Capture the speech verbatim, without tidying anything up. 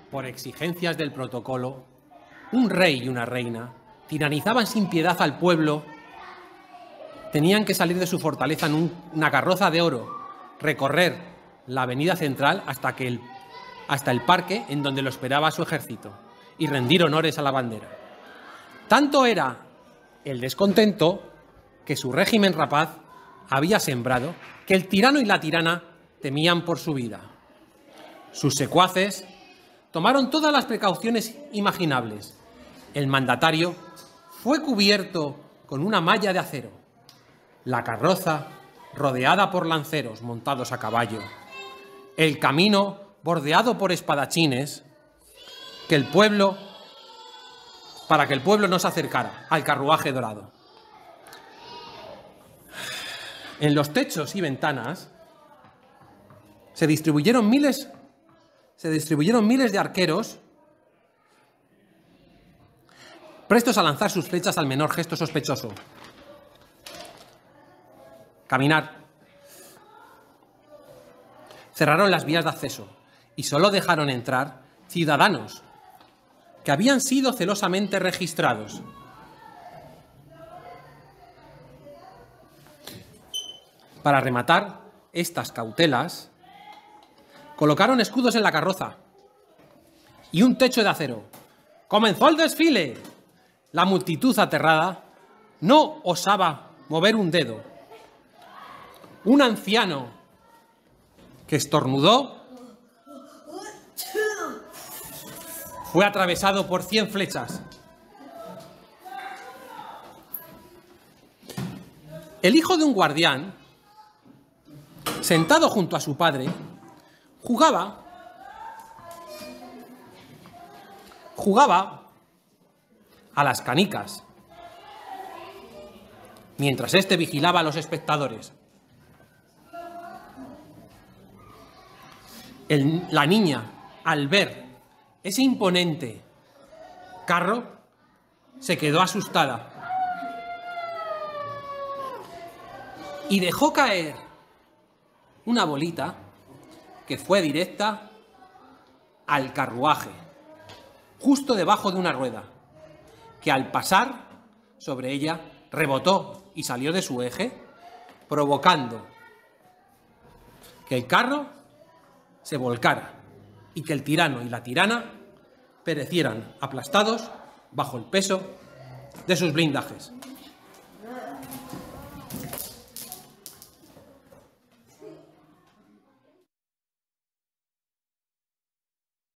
por exigencias del protocolo, un rey y una reina tiranizaban sin piedad al pueblo. Tenían que salir de su fortaleza en un, una carroza de oro, recorrer la avenida central hasta, que el, hasta el parque en donde lo esperaba su ejército y rendir honores a la bandera. Tanto era el descontento que su régimen rapaz había sembrado que el tirano y la tirana temían por su vida. Sus secuaces tomaron todas las precauciones imaginables. El mandatario fue cubierto con una malla de acero. La carroza, rodeada por lanceros montados a caballo. El camino, bordeado por espadachines, que el pueblo, para que el pueblo no se acercara al carruaje dorado. En los techos y ventanas se distribuyeron miles, se distribuyeron miles de arqueros prestos a lanzar sus flechas al menor gesto sospechoso. Caminar. Cerraron las vías de acceso y solo dejaron entrar ciudadanos que habían sido celosamente registrados. Para rematar estas cautelas, colocaron escudos en la carroza y un techo de acero. ¡Comenzó el desfile! La multitud aterrada no osaba mover un dedo. Un anciano que estornudó fue atravesado por cien flechas. El hijo de un guardián, sentado junto a su padre, jugaba, jugaba a las canicas, mientras éste vigilaba a los espectadores. El, la niña, al ver ese imponente carro, se quedó asustada y dejó caer una bolita que fue directa al carruaje, justo debajo de una rueda, que al pasar sobre ella rebotó y salió de su eje, provocando que el carro se volcara y que el tirano y la tirana perecieran aplastados bajo el peso de sus blindajes.